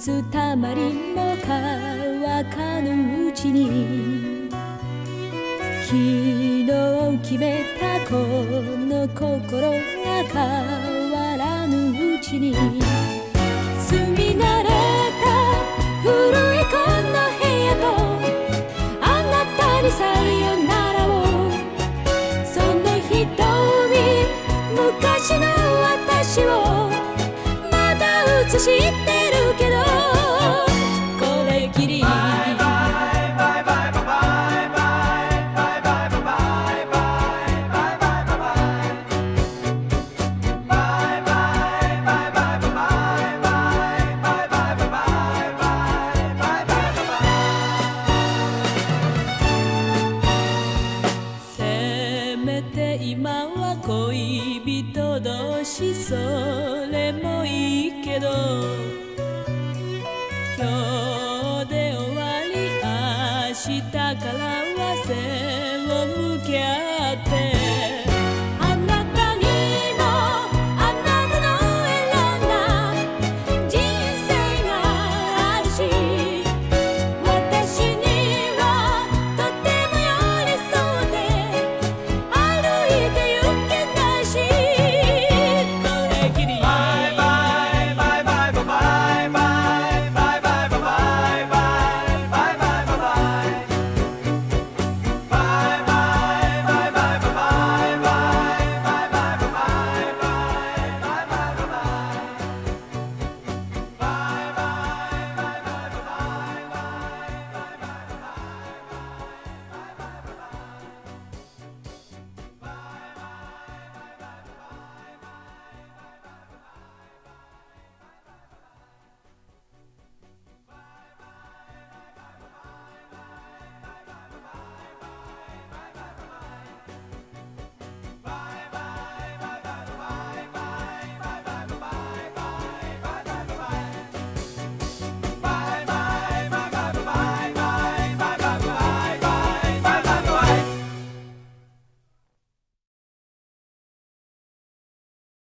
水たまりも乾かぬうちに、昨日決めたこの心が変わらぬうちに、住み慣れた古いこの部屋とあなたにさよならを、その瞳昔の私をまだ映してるけど、これきり今は恋人同士それもいいけど、今日で終わり明日から